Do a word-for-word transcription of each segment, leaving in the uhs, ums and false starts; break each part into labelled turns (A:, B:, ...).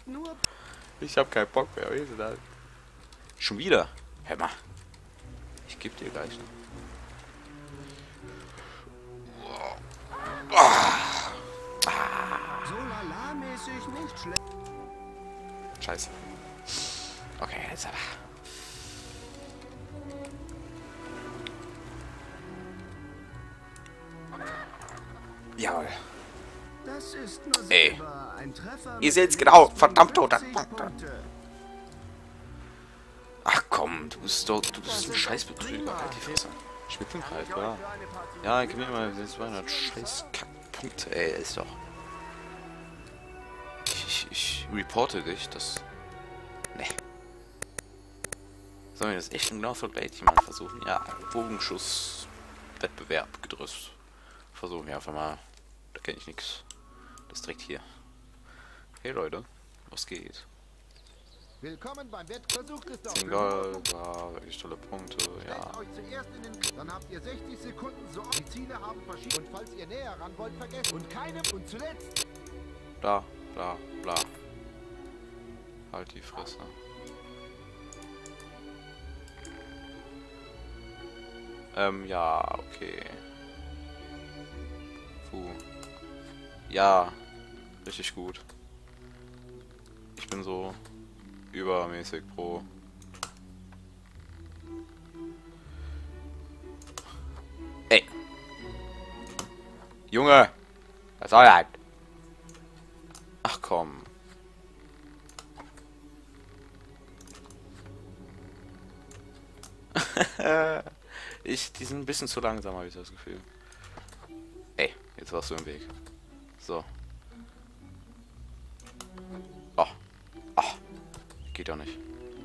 A: nur...
B: Ich hab keinen Bock mehr. Wie ist das? Schon wieder? Hör mal. Ich geb dir gleich noch.
A: So lala-mäßig nicht schlecht.
B: Scheiße. Okay, jetzt aber. Jawohl.
A: Das ist nur
B: Ey.
A: Silber. Ein Treffer
B: Ihr
A: mit
B: seht's genau. Verdammt, toter.
A: fünfzig Punkte.
B: Ach komm, du bist doch, du bist ein Scheißbetrüger. Halt die Fresse. Spitzenreiter. Ja, gib mir mal zweihundert scheiß Kackpunkte. Ey, ist doch. Ich, ich, ich reporte dich, das... Ne. Sollen wir das echt genau gleich mal versuchen? Ja, Bogenschuss, Wettbewerb, Gedrüss. Versuchen wir einfach mal. Da kenne ich nichts. Das direkt hier. Hey Leute, was geht?
C: Willkommen beim Wettversuch des
B: zehn Gold, war wirklich tolle Punkte, ja.
C: Stellt euch zuerst in den... Dann habt ihr sechzig Sekunden so... Die Ziele haben verschiedene... Und falls ihr näher ran wollt, vergesst... Und keine... Und zuletzt...
B: Bla, bla, bla. Halt die Fresse. Ähm, ja, okay. Puh. Ja, richtig gut. Ich bin so übermäßig pro. Ey! Junge! Was soll das? Ach komm. ich, die sind ein bisschen zu langsam, habe ich das Gefühl. Ey, jetzt warst du im Weg. So. Oh. Oh. Geht doch nicht.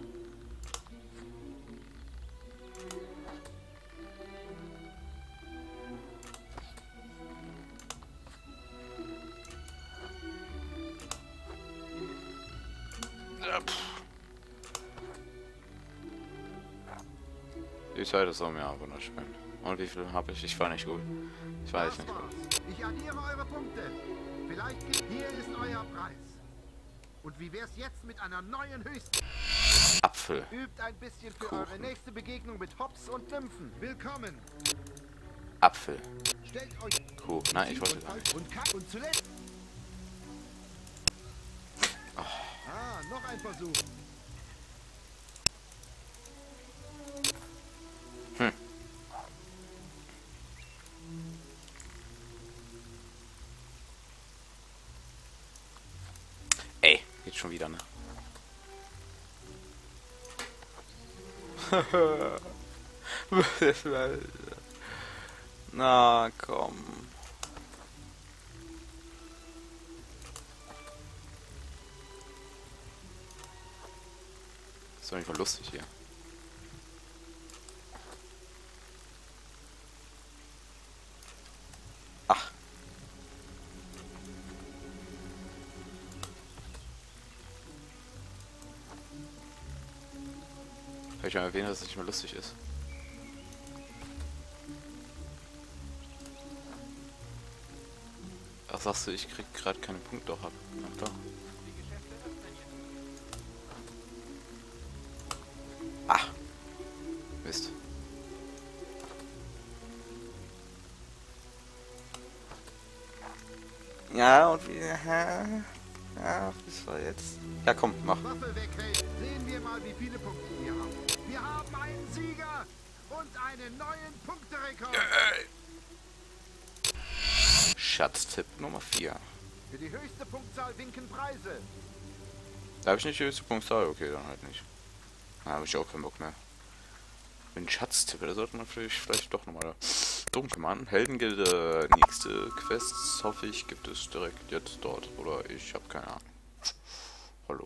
B: Ja, pff. Die Zeit ist auch mir wunderschön. Und wie viel habe ich? Ich war nicht gut. Ich weiß nicht.
C: Ich addiere eure Punkte. Vielleicht gibt... Hier ist euer Preis. Und wie wär's jetzt mit einer neuen Höchst...
B: Apfel.
C: Übt ein bisschen für
B: Kuchen.
C: eure nächste Begegnung mit Hops und Nymphen. Willkommen.
B: Apfel.
C: Stellt euch...
B: Kuchen. Nein, ich wollte gar nicht.
C: Und, und, und zuletzt... Ah, noch ein Versuch.
B: Hm. Ey, geht schon wieder, ne? Na, komm. Ist doch nicht mal lustig hier. Ach. Kann ich mal erwähnen, dass es nicht mehr lustig ist? Ach, sagst du, ich krieg gerade keine Punkte doch ab. Ach doch. Ah. Mist. Ja, und wie... Ja, bis war jetzt... Ja, komm, mach.
C: Waffe weghält. Sehen wir mal, wie viele Punkte wir haben. Wir haben einen Sieger und einen neuen Punkterekord.
B: Schatztipp Nummer vier.
C: Für die höchste Punktzahl winken Preise.
B: Da habe ich nicht die höchste Punktzahl? Okay, dann halt nicht. Da habe ich auch keinen Bock mehr. Wenn Schatztipp, da sollte man vielleicht, vielleicht doch nochmal drum kümmern. Heldengilde, nächste Quests, hoffe ich, gibt es direkt jetzt dort. Oder ich habe keine Ahnung. Hallo.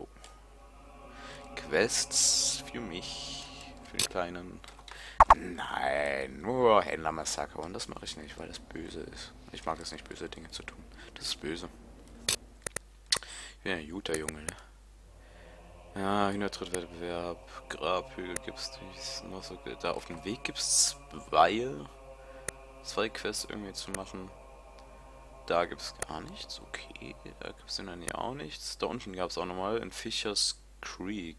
B: Quests für mich, für die kleinen. Nein, nur Händlermassaker. Und das mache ich nicht, weil das böse ist. Ich mag es nicht, böse Dinge zu tun. Das ist böse. Ich bin ein guter Junge, ne? Ja, Hühnertrittwettbewerb, Grabhügel gibt's dies noch so. Da auf dem Weg gibt's zwei, zwei Quests irgendwie zu machen. Da gibt es gar nichts. Okay. Da gibt es in der Nähe auch nichts. Da unten gab es auch nochmal in Fishers Creek.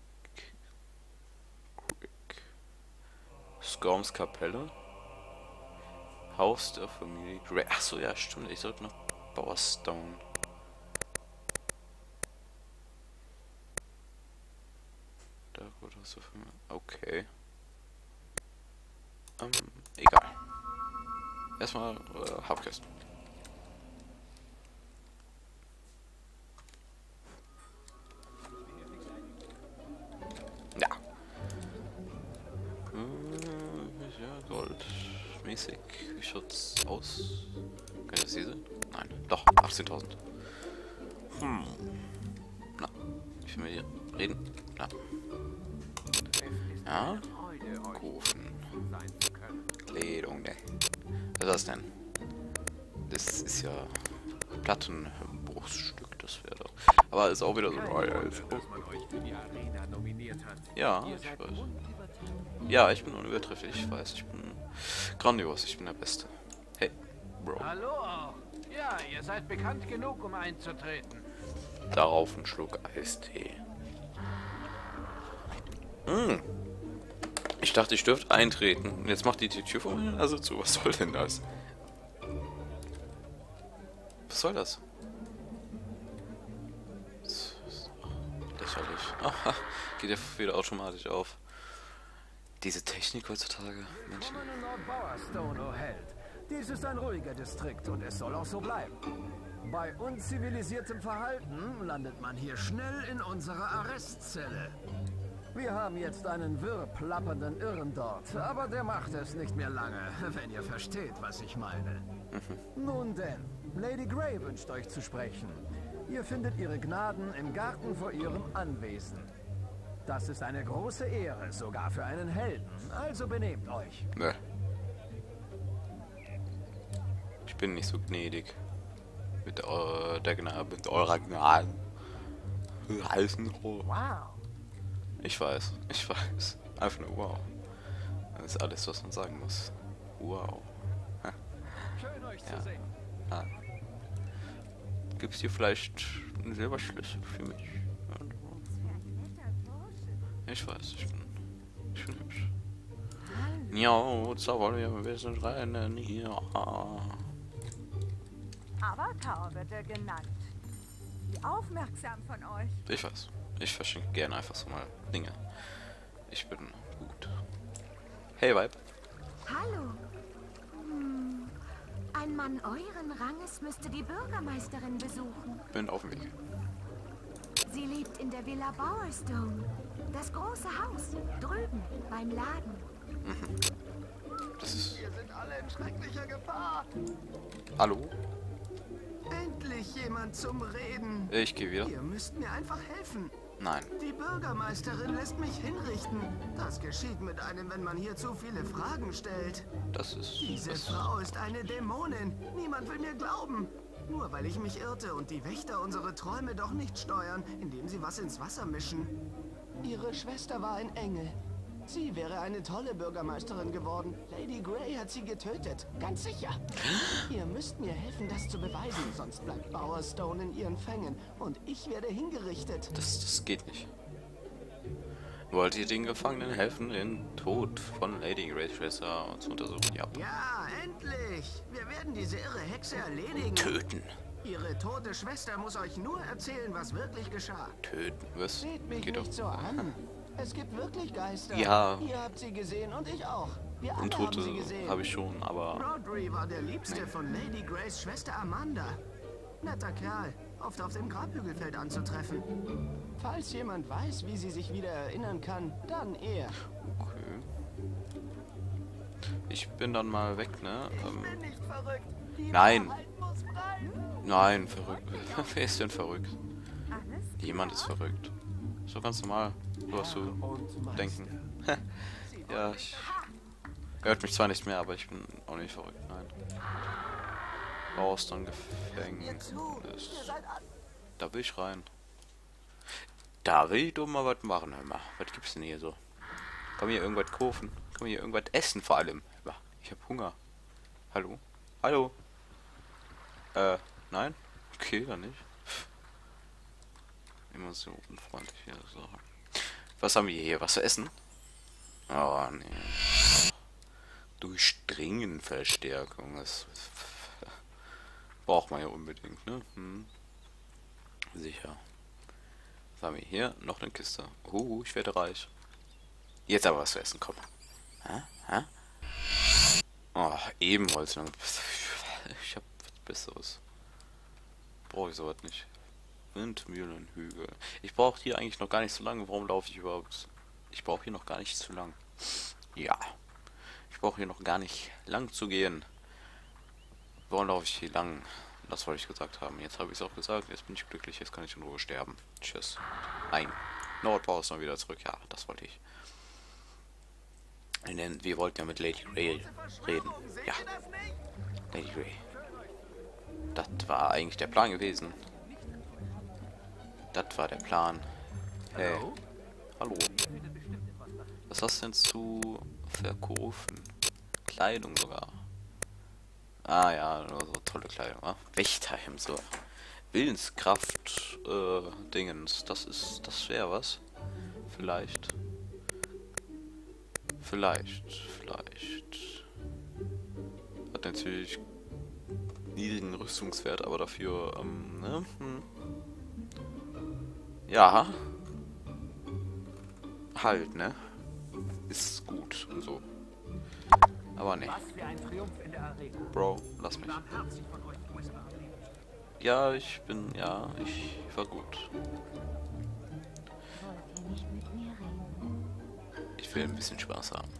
B: Creek. Scorms Kapelle. Haus der Familie Gray. Achso, ja, stimmt. Ich sollte nach Bowerstone. Da gut, was für Familie. Okay. Ähm, egal. Erstmal äh, Hauptkästen. Ja. Äh, ja, goldmäßig. Wie schaut's aus? Kann ich das hier sehen? Nein. Doch, achtzehntausend. Hm. Na. Ich will mit dir reden. Na. Ja. Kufen. Ledung, ne. Was ist das denn? Das ist ja Plattenbruchsstück, das wäre doch. Aber ist auch wieder so. Oh, ja, ist auch. Ja, ich weiß. Ja, ich bin unübertrefflich, ich weiß. Ich bin grandios, ich bin der Beste. Hey, Bro.
D: Hallo auch. Ja, ihr seid bekannt genug, um einzutreten.
B: Darauf ein Schluck Eistee. Hm. Ich dachte, ich dürfte eintreten. Und jetzt macht die die Tür vor mir also zu. Was soll denn das? Was soll das? Das ist lächerlich. Aha, geht ja wieder automatisch auf. Diese Technik heutzutage. Menschen.
D: Willkommen in Nord Bowerstone, oh Held. Dies ist ein ruhiger Distrikt und es soll auch so bleiben. Bei unzivilisiertem Verhalten landet man hier schnell in unserer Arrestzelle. Wir haben jetzt einen wirr plappernden Irren dort, aber der macht es nicht mehr lange, wenn ihr versteht, was ich meine. Mhm. Nun denn, Lady Grey wünscht euch zu sprechen. Ihr findet ihre Gnaden im Garten vor ihrem Anwesen. Das ist eine große Ehre, sogar für einen Helden, also benehmt euch.
B: Ne. Ich bin nicht so gnädig. Mit, äh, der Gnade, mit eurer Gnade. Heißen Rohr.
D: Wow.
B: Ich weiß, ich weiß. Einfach nur wow. Das ist alles, was man sagen muss. Wow. Ha.
D: Schön euch
B: Ja.
D: zu sehen.
B: Ah. Gibt's hier vielleicht einen Silberschlüssel für mich? Ich weiß, ich bin, ich bin hübsch. Ja, Zauber, wir sind rennen hier.
E: Avatar wird er genannt. Wie aufmerksam von euch.
B: Ich weiß. Ich verschenke gerne einfach so mal Dinge. Ich bin gut. Hey, Weib.
F: Hallo. Hm. Ein Mann euren Ranges müsste die Bürgermeisterin besuchen.
B: Bin auf dem Weg.
F: Sie lebt in der Villa Bowerstone. Das große Haus. Drüben, beim Laden.
B: Das ist...
A: Wir sind alle in schrecklicher Gefahr.
B: Hallo?
A: Endlich jemand zum Reden.
B: Ich gehe wieder.
A: Ihr müsst mir einfach helfen.
B: Nein.
A: Die Bürgermeisterin lässt mich hinrichten. Das geschieht mit einem, wenn man hier zu viele Fragen stellt.
B: Das ist...
A: Diese
B: Das,
A: Frau ist eine Dämonin. Niemand will mir glauben. Nur weil ich mich irrte und die Wächter unsere Träume doch nicht steuern, indem sie was ins Wasser mischen. Ihre Schwester war ein Engel. Sie wäre eine tolle Bürgermeisterin geworden. Lady Grey hat sie getötet. Ganz sicher. Ihr müsst mir helfen, das zu beweisen, sonst bleibt Bowerstone in ihren Fängen und ich werde hingerichtet.
B: das, das geht nicht. Wollt ihr den Gefangenen helfen, den Tod von Lady Grace Schwester zu untersuchen? Ja.
A: Ja, endlich! Wir werden diese irre Hexe erledigen.
B: Töten.
A: Ihre tote Schwester muss euch nur erzählen, was wirklich geschah.
B: Töten. Was?
A: Seht mich
B: Geht doch.
A: nicht so an. Es gibt wirklich Geister.
B: Ja.
A: Ihr habt sie gesehen und ich auch. Wir alle
B: Untote
A: haben sie gesehen.
B: habe ich schon, aber...
A: Rodri war der Liebste
B: Nee.
A: von Lady Grays Schwester Amanda. Netter Kerl, oft auf dem Grabhügelfeld anzutreffen. Falls jemand weiß, wie sie sich wieder erinnern kann, dann er.
B: Okay. Ich bin dann mal weg, ne? Ähm,
A: bin nicht verrückt. Die
B: Nein.
A: Wahrheit muss frei.
B: nein, verrückt. Wer ist denn verrückt?
E: Alles
B: Jemand ist verrückt. So ganz normal. So was zu denken. Ja, ich... Hört mich zwar nicht mehr, aber ich bin auch nicht verrückt, nein. Raus, dann Gefängnis. Da will ich rein. Da will ich doch mal was machen, hör mal. Was gibt's denn hier so? Kann man hier irgendwas kaufen? Kann man hier irgendwas essen vor allem? Hör mal, ich hab Hunger. Hallo? Hallo? Äh, Nein? Okay, dann nicht. Immer so unfreundlich hier. So. Was haben wir hier? Was zu essen? Oh, nee. Durchdringenverstärkung. Das braucht man ja unbedingt, ne? Hm. Sicher. Was haben wir hier? Noch eine Kiste. Uh, ich werde reich. Jetzt aber was zu essen, komm. Hä? Hä? Oh, Ebenholz. Ich hab was Besseres. Brauche ich sowas nicht. Windmühlenhügel. Ich brauche hier eigentlich noch gar nicht so lange. Warum laufe ich überhaupt? Ich brauche hier noch gar nicht zu lang. Ja. Ich brauche hier noch gar nicht lang zu gehen. Warum laufe ich hier lang? Das wollte ich gesagt haben. Jetzt habe ich es auch gesagt. Jetzt bin ich glücklich. Jetzt kann ich in Ruhe sterben. Tschüss. Nein. Nordbau ist noch wieder zurück. Ja, das wollte ich. Denn wir wollten ja mit Lady Grey reden. Ja. Lady Grey. Das war eigentlich der Plan gewesen. Das war der Plan. Hey. Hallo. Was hast du denn zu verkaufen? Kleidung sogar. Ah ja, so tolle Kleidung. Ah? Wächterhemd, so. Willenskraft, äh, Dingens. Das ist, das wäre was. Vielleicht. Vielleicht, vielleicht. Hat natürlich niedrigen Rüstungswert, aber dafür, ähm, ne? Hm. Ja. Halt, ne? Ist gut und so. Aber ne. Bro, lass mich. Ja, ich bin, ja, ich war gut. Ich will ein bisschen Spaß haben.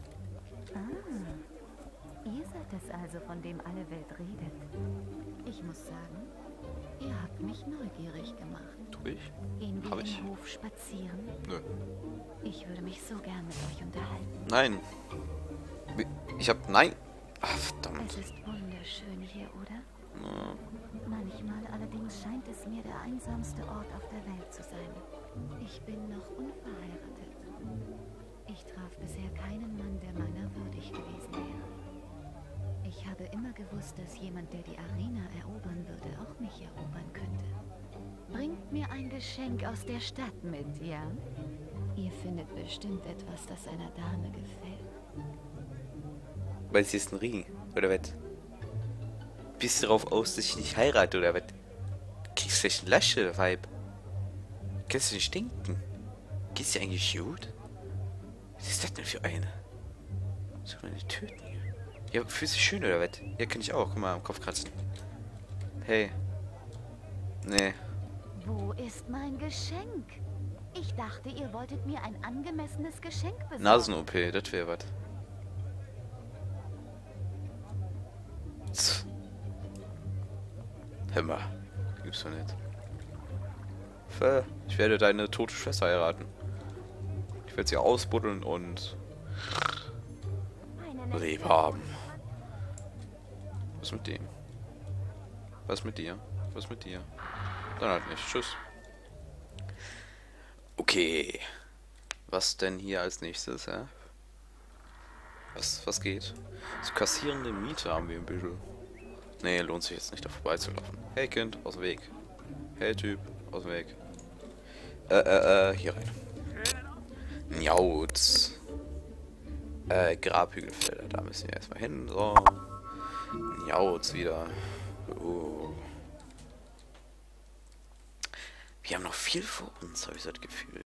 F: Ah, ihr seid es also, von dem alle Welt redet. Ich muss sagen, ihr habt mich neugierig gemacht.
B: Tu ich?
F: Gehen wir
B: Hab ich?
F: im Hof spazieren?
B: Nö.
F: Ich würde mich so gern mit euch unterhalten.
B: Nein. Ich hab, nein. Ach, verdammt.
F: Es ist wunderschön hier, oder?
B: Ja.
F: Manchmal allerdings scheint es mir der einsamste Ort auf der Welt zu sein. Ich bin noch unverheiratet. Ich traf bisher keinen Mann, der meiner würdig gewesen wäre. Ich habe immer gewusst, dass jemand, der die Arena erobern würde, auch mich erobern könnte. Bringt mir ein Geschenk aus der Stadt mit, ja? Ihr findet bestimmt etwas, das einer Dame gefällt.
B: Weil sie ist ein Ring, oder was? Bist du darauf aus, dass ich dich heirate, oder was? Kriegst du vielleicht eine Lasche, Weib? Kannst du nicht denken? Geht's dir eigentlich gut? Was ist das denn für eine? Soll man nicht töten hier? Ja, fühlst du dich schön, oder was? Ja, kann ich auch. Guck mal, am Kopf kratzen. Hey. Nee.
F: Wo ist mein Geschenk? Ich dachte, ihr wolltet mir ein angemessenes Geschenk besorgen.
B: Nasen-O P, das wäre was. Hör mal. Gibt's doch nicht. Ich werde deine tote Schwester heiraten. Ich werde sie ausbuddeln und lieb haben. Was mit dem? Was mit dir? Was mit dir? Dann halt nicht. Tschüss. Okay. Was denn hier als nächstes, hä? Was, was geht? So kassierende Miete haben wir im Büschel. Nee, lohnt sich jetzt nicht, da vorbeizulaufen. Hey Kind, aus dem Weg. Hey Typ, aus dem Weg. Äh, äh, äh, hier rein. Njautz. Äh, Grabhügelfelder, da müssen wir erstmal hin. So. Njautz wieder. Uh. Wir haben noch viel vor uns, habe ich das Gefühl.